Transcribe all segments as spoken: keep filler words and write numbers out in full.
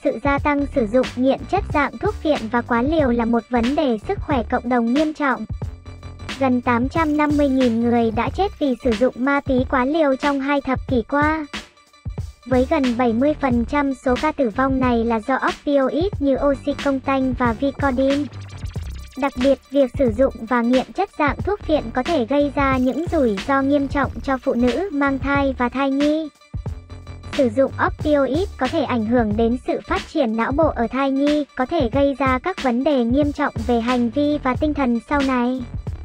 sự gia tăng sử dụng nghiện chất dạng thuốc phiện và quá liều là một vấn đề sức khỏe cộng đồng nghiêm trọng. Gần tám trăm năm mươi nghìn người đã chết vì sử dụng ma túy quá liều trong hai thập kỷ qua. Với gần bảy mươi phần trăm số ca tử vong này là do opioid như oxycontin và Vicodin. Đặc biệt, việc sử dụng và nghiện chất dạng thuốc phiện có thể gây ra những rủi ro nghiêm trọng cho phụ nữ mang thai và thai nhi. Sử dụng opioid có thể ảnh hưởng đến sự phát triển não bộ ở thai nhi, có thể gây ra các vấn đề nghiêm trọng về hành vi và tinh thần sau này.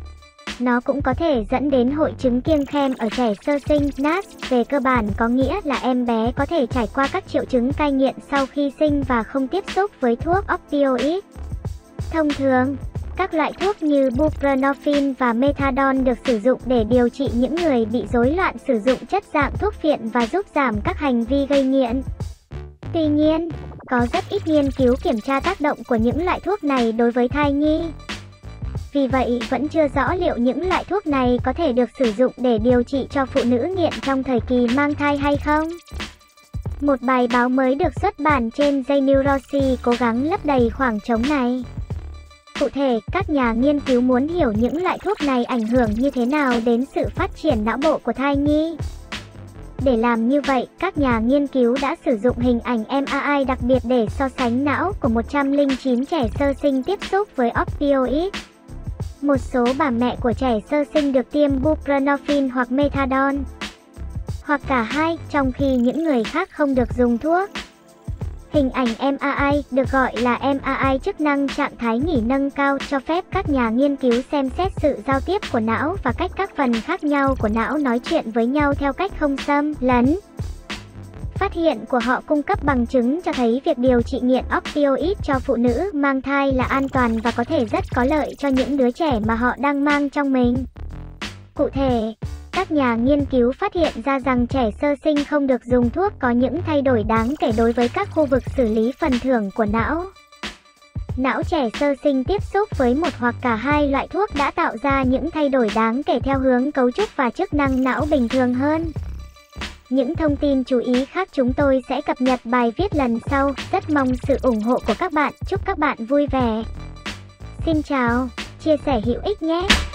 Nó cũng có thể dẫn đến hội chứng kiêng khem ở trẻ sơ sinh, N A S H, về cơ bản có nghĩa là em bé có thể trải qua các triệu chứng cai nghiện sau khi sinh và không tiếp xúc với thuốc opioid. Thông thường, các loại thuốc như buprenorphine và methadone được sử dụng để điều trị những người bị rối loạn sử dụng chất dạng thuốc phiện và giúp giảm các hành vi gây nghiện. Tuy nhiên, có rất ít nghiên cứu kiểm tra tác động của những loại thuốc này đối với thai nhi. Vì vậy, vẫn chưa rõ liệu những loại thuốc này có thể được sử dụng để điều trị cho phụ nữ nghiện trong thời kỳ mang thai hay không. Một bài báo mới được xuất bản trên J Neurology cố gắng lấp đầy khoảng trống này. Cụ thể, các nhà nghiên cứu muốn hiểu những loại thuốc này ảnh hưởng như thế nào đến sự phát triển não bộ của thai nhi. Để làm như vậy, các nhà nghiên cứu đã sử dụng hình ảnh M R I đặc biệt để so sánh não của một trăm lẻ chín trẻ sơ sinh tiếp xúc với opioid. Một số bà mẹ của trẻ sơ sinh được tiêm buprenorphine hoặc methadone, hoặc cả hai, trong khi những người khác không được dùng thuốc. Hình ảnh M R I, được gọi là M R I chức năng trạng thái nghỉ nâng cao, cho phép các nhà nghiên cứu xem xét sự giao tiếp của não và cách các phần khác nhau của não nói chuyện với nhau theo cách không xâm lấn. Phát hiện của họ cung cấp bằng chứng cho thấy việc điều trị nghiện opioid cho phụ nữ mang thai là an toàn và có thể rất có lợi cho những đứa trẻ mà họ đang mang trong mình. Cụ thể, các nhà nghiên cứu phát hiện ra rằng trẻ sơ sinh không được dùng thuốc có những thay đổi đáng kể đối với các khu vực xử lý phần thưởng của não. Não trẻ sơ sinh tiếp xúc với một hoặc cả hai loại thuốc đã tạo ra những thay đổi đáng kể theo hướng cấu trúc và chức năng não bình thường hơn. Những thông tin chú ý khác chúng tôi sẽ cập nhật bài viết lần sau. Rất mong sự ủng hộ của các bạn. Chúc các bạn vui vẻ. Xin chào, chia sẻ hữu ích nhé.